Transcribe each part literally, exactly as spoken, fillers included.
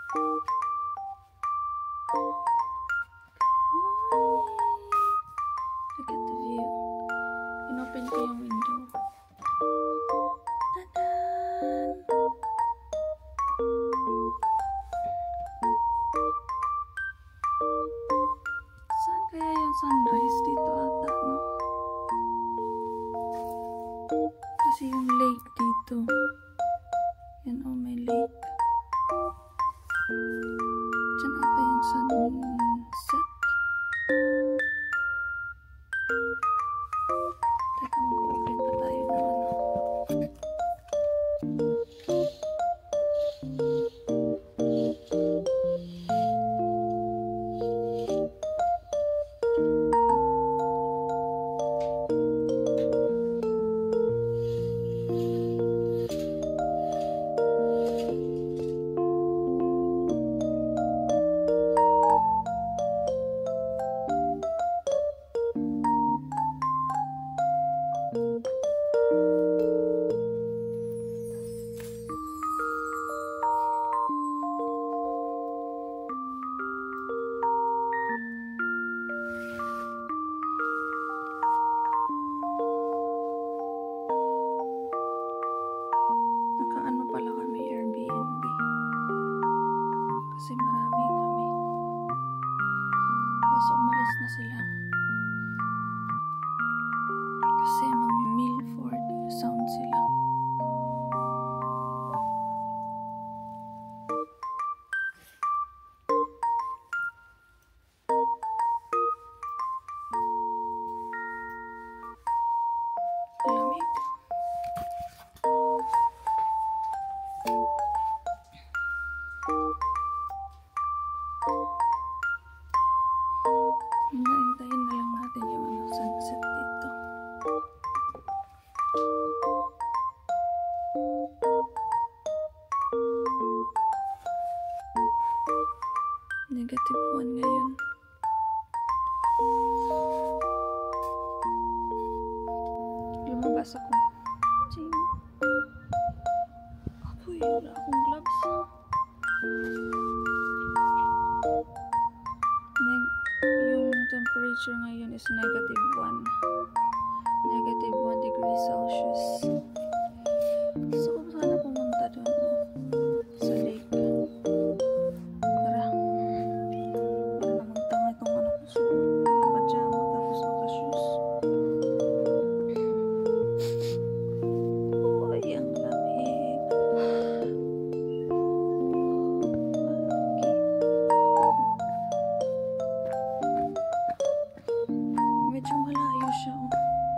Look at the view. Inopen ko yung window. Tadan! Saan kaya yung sunrise? Dito ata, no? Kasi yung lake dito. Yan, oh, may lake. Diyan ata yung sunset. Teka, mag-open pa tayo ng ano. Naka-ano pala kami, Airbnb. Kasi marami kami. Kaso umalis na sila. Kasi mag-Milford Sound sila. Lamig. Hintayin na lang natin yung ano, sunset dito. Negative one ngayon. Lumabas ako. Ching. Apoy, wala akong gloves. Neg yung temperature ngayon is negative one. Negative one degrees Celsius. Gusto ko sana pumunta doon, oh, sa lake. Para, para namang tanga itong ano ko. So, pajama tapos naka-shoes. Oh, ay, ang lamig. Medyo malayo siya, oh.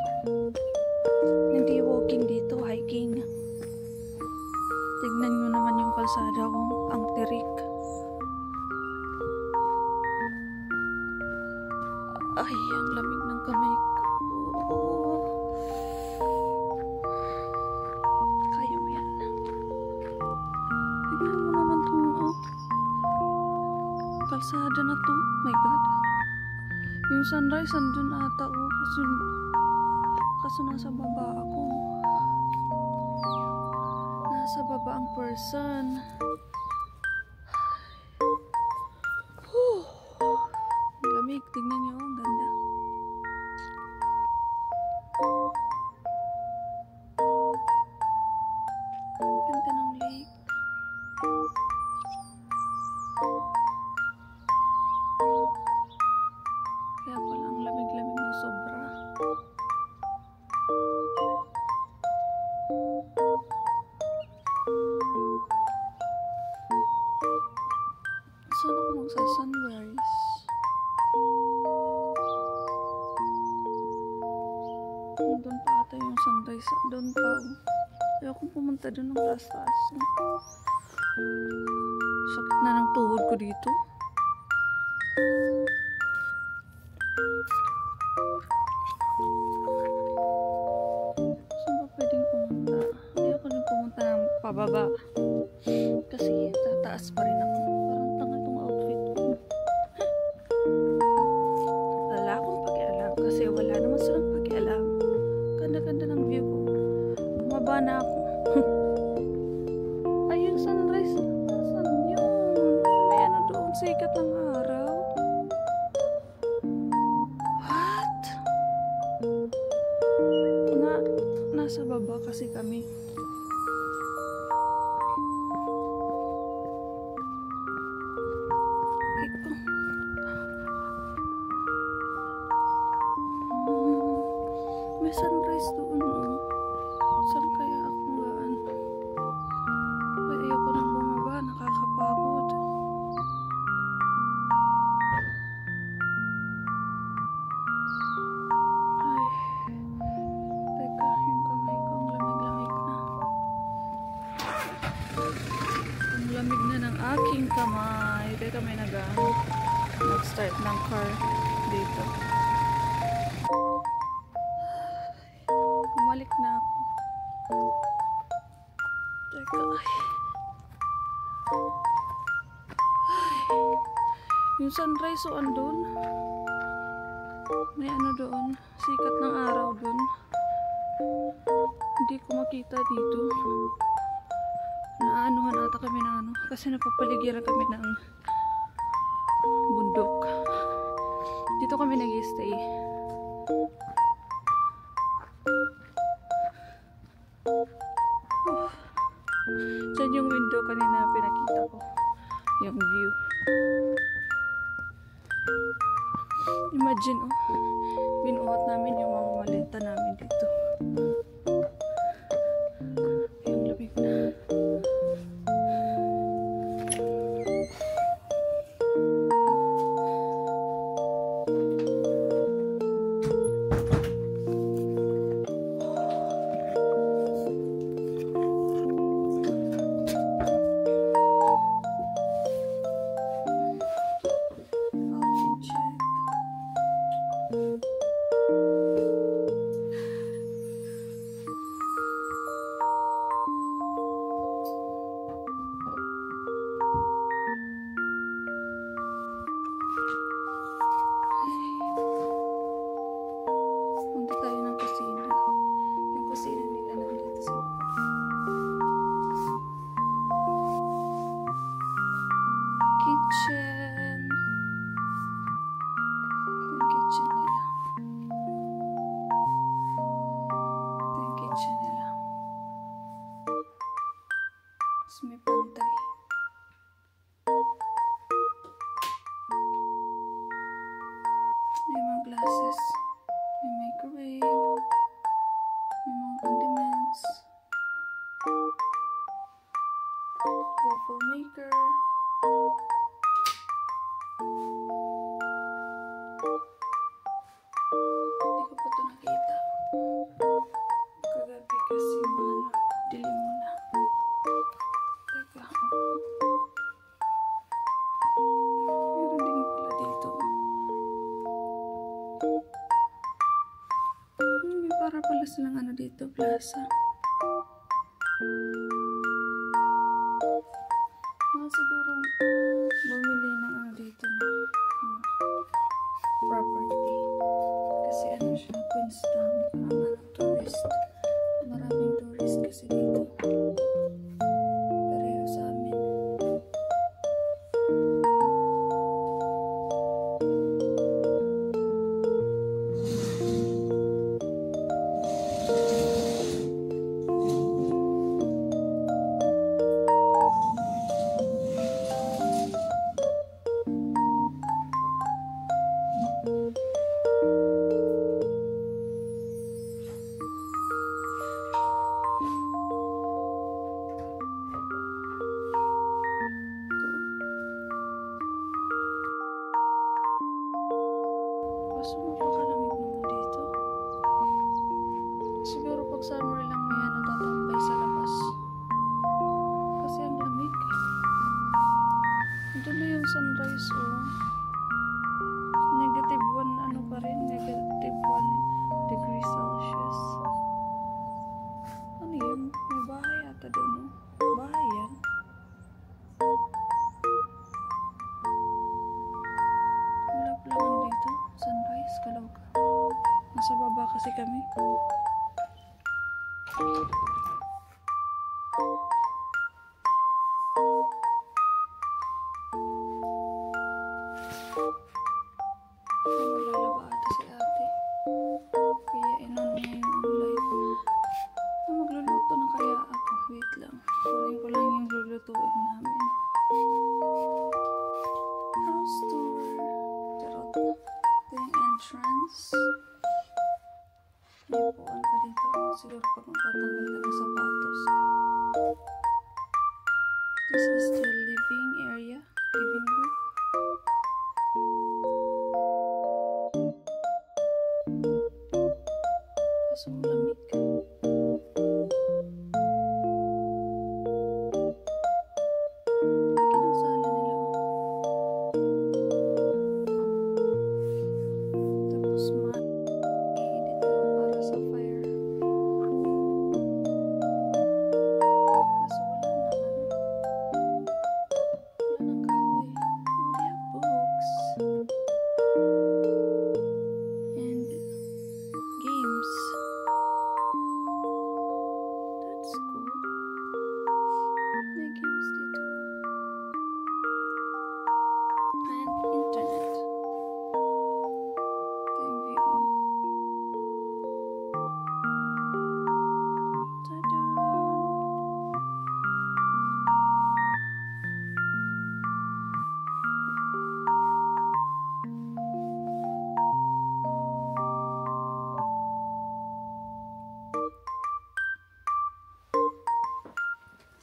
Hindi walking dito, hiking. Tignan nyo naman yung kalsada ko, ang tirik. Ay, ang lamig ng kamay ko. Kaya mo yan. Tignan mo naman itong, oh, kalsada na to. My God. Yung sunrise, andun ata, oh. Kasi, kaso nasa baba ako. Nasa baba ang person. Whew. Lamig. Tingnan nyo. Ang ganda. Ganda ng lake. Kaya pala ang lamig-lamig ng sobra. Saan ako magsa-sunrise? Doon pa ata yung sunrise. Doon pa. Ayoko pumunta doon ng taas-taas. Sakit na ng tuhod ko dito. Saan ba pwedeng pumunta? Ayoko rin pumunta ng pababa. Kasi tataas pa rin ako. Parang tanga itong outfit ko. Wala akong pakialam. Kasi wala naman silang pakialam. Ganda-ganda ng view ko. Bumaba na ako. Ay, yung sunrise. Saan yun? lamig na ng aking kamay. Teka, may nag nag-start ng car dito. Bumalik na ako. Teka, ay. Ay. Yung sunrise o andun. May ano doon. Sikat ng araw doon. Hindi ko makita dito. Naanuhan ata kami ng ano. Kasi napapaligiran kami ng bundok. Dito kami nag-stay. Oh. Diyan yung window kanina pinakita ko. Yung view. Imagine, oh. Binuhat namin yung mga maleta namin dito. Yung lamig na. Kitchen. Yung kitchen nila. Ito yung kitchen nila. Tapos may pantry. May mga glasses. May microwave. May mga condiments. Waffle maker. Hindi ko pa ito nakita. Kagabi kasi maano, dilim mo na. Teka. Meron din pala dito. Hmm, may para pala silang ano dito, plaza. Mga siguro bumili ng ano dito na um, property. Kasi ano siya, Queenstown. Parang ano, tourist. Maraming tourist kasi dito. Pareho sa amin. Kaso napakalamig naman dito. Siguro pag summer lang may ano tatambay sa labas. Kasi ang lamig. Ito na yung sunrise, oh. Negative one ano pa rin. Negative one degree Celsius. Ano yun? May bahay ata doon, no? Bahay yan. Wala pala dito. Sunrise, kaloka. Nasa baba kasi kami. Maglalaba ata si ate. Kaya inon niya yung light. Ah, magluluto na kaya ako. Wait lang. Kunin ko lang yung lulutuin namin. House tour. Charot. Ito yung entrance. May upuan pa dito. Siguro pag magtatanggal ka ng sapatos. This is the living area. Living room. Kaso lamig.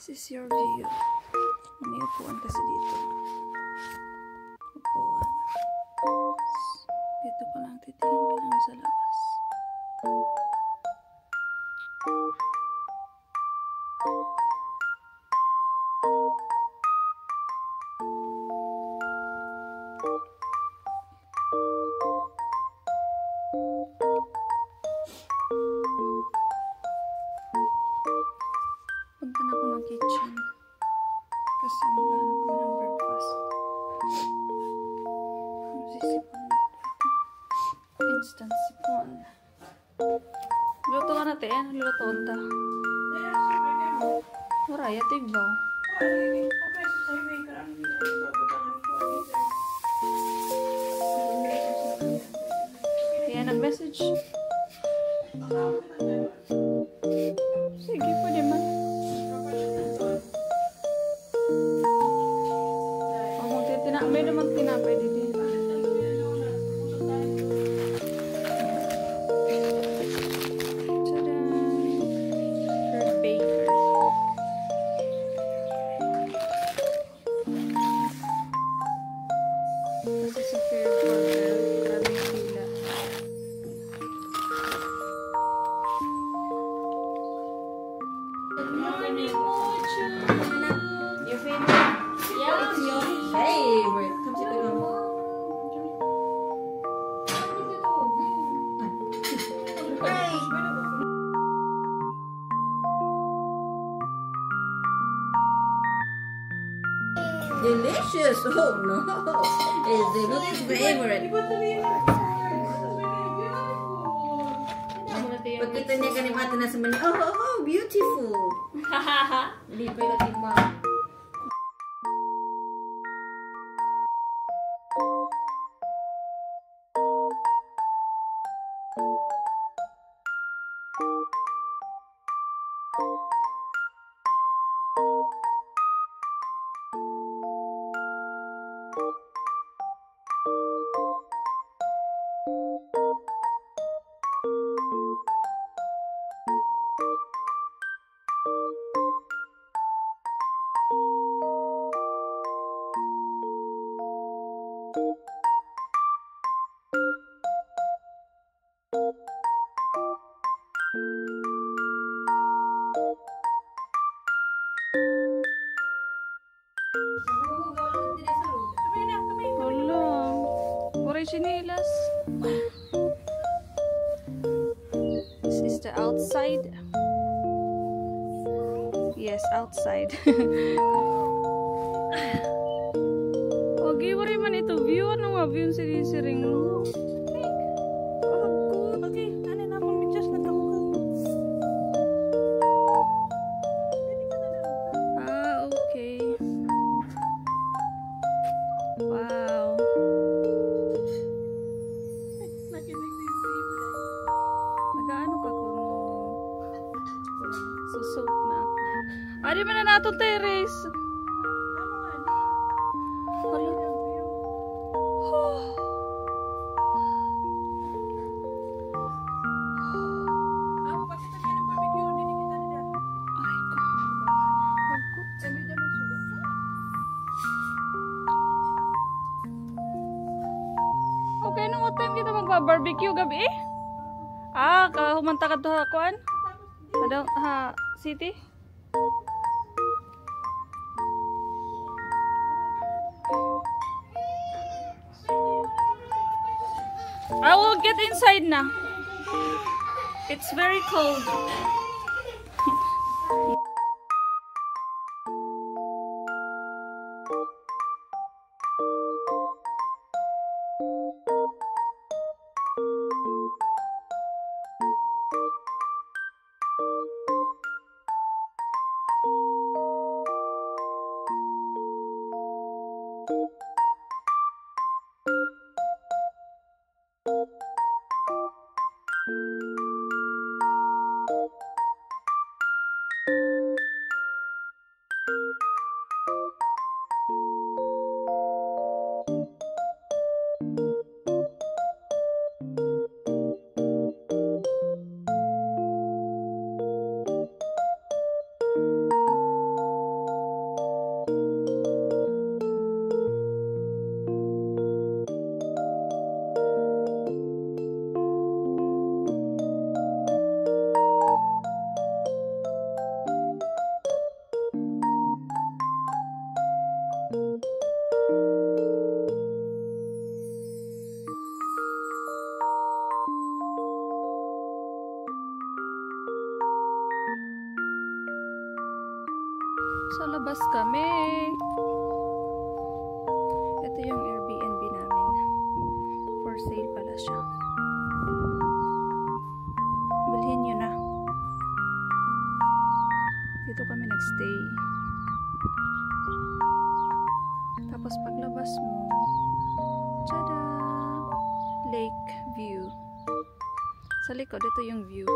This is your view. May upuan kasi dito. Upuan. Dito ka lang, titingin ka lang sa labas. Punta na ako ng kitchen. Kasi mag-ano kami ng breakfast. Sisipon na. Instant sipon. Luto ka natin. Eh? Luto unta. Maraya, tigbaw. Kaya nag-message. Sige, pwede man. O, magtitina. May naman tinapay dito. Delicious! Oh no! It's the Lucy's favorite. Pag kita niya kanimata na sa mani, oh, oh, oh, beautiful! Hindi pa yung timang. Chinilas. This is the outside. Yes, outside. Okay, wari man ito view. Ano nga view sa siring mo? Okay, ano na pang pictures na ako. Ah, okay. Wow. Nagaano ka kung susok na. Adi man na nato terrace. Hala. Okay, nung what time kita magba-barbecue gabi? Ah, kahumanta ka doon kuan? Ada ha city? I will get inside na. It's very cold. Sa labas kami. Ito yung Airbnb namin. For sale pala siya. Bilhin nyo na. Dito kami nagstay. Tapos paglabas mo, tada! Lake view. Sa likod, ito yung view.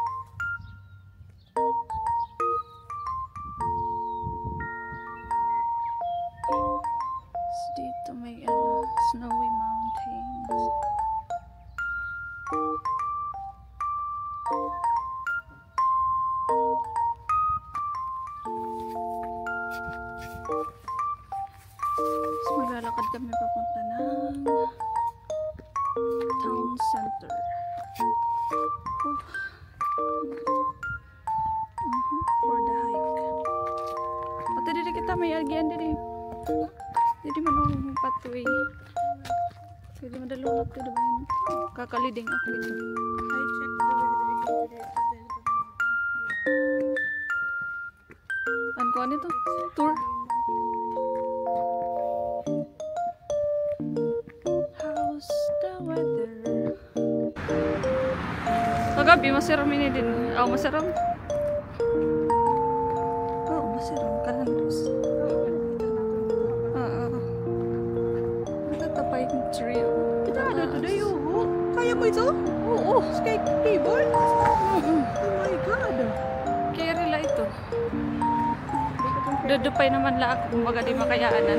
Dito may ano, snowy mountains. Tapos maglalakad kami papunta ng town center. Oh. Mm-hmm. For the hike. At dito kita may agian dito. Jadi manong pathway. Jadi madalulot ko diba yun? Kakaliding ako ito. I checked the weather. Ano ko ano ito? Tour? How's the weather? Kagabi masiram ini din. Oh, masiram? Oh, masiram. Kalandos. Tree. Kita ada today, oh. Kaya mo ito? Oo. Sky cable? Mm-mm. Oh my God. Carry la ito. Dudupay naman la ako. Kumbaga di makayaanan.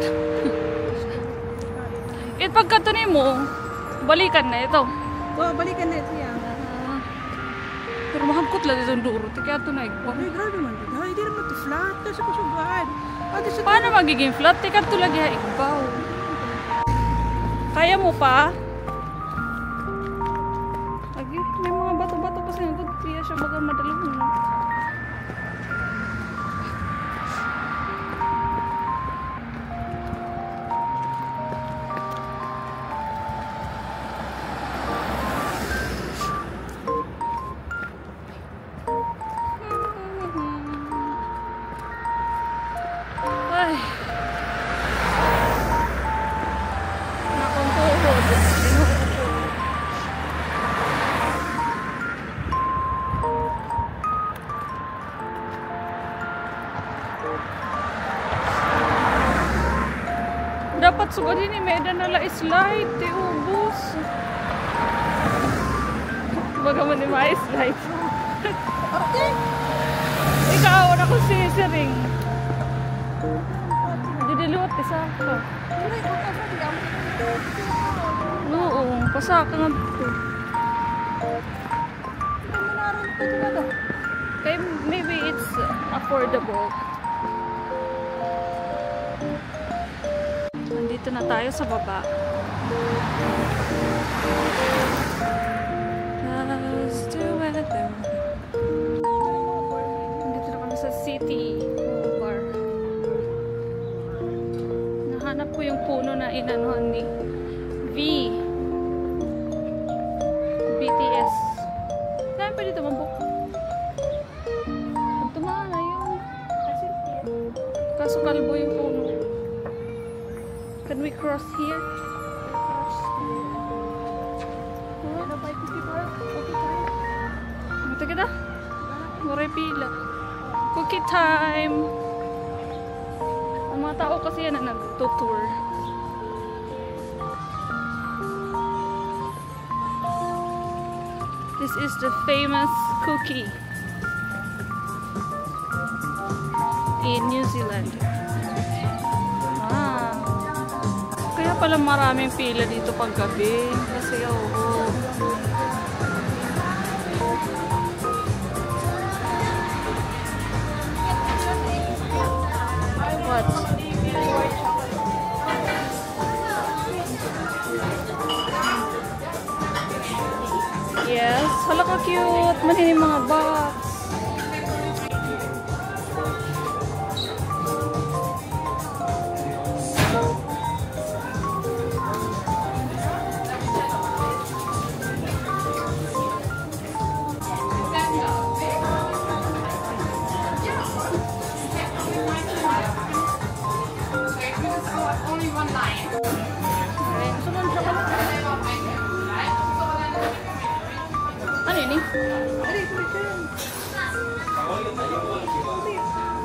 It pagkato ni mo, balikan na ito. Oh, balikan na ito yan. Uh, pero mahangkot lang itong duro. Kaya ito na igwa. Ay, grabe man ito. Hindi naman ito flat. Kasi ko sugaan. Paano magiging flat? Teka ito lagi ha igbaw. Kaya mo pa? Lagi, may mga bato-bato kasi nagod. Kaya siya baga madalong. Ay. Dapat sugod ini may nala slide di ubos. Baga man ni may slide. Okay. Ikaw na ko si Siring. Jadi luwat isa ka. Oo, pasaka nga dito. Kaya maybe it's affordable. Nandito na tayo sa baba. How's the weather? Nandito na kami sa city bar. Nahanap ko yung puno na inanuhan ni V. B T S. Saan pa dito mabuk? Tumaan na yun. Kaso kalbo yung puno. Can we cross here? Ano ba yung cookie bar? Cookie time? Ito kita? Muray pila. Cookie time! Ang mga tao kasi yan na nag-tour. This is the famous cookie in New Zealand. Ah. Kaya pala maraming pila dito pag gabi. Kasi oo. What? Yes. Hala ka cute. Manin yung mga box. Ari, kulit ka lang. Kulit.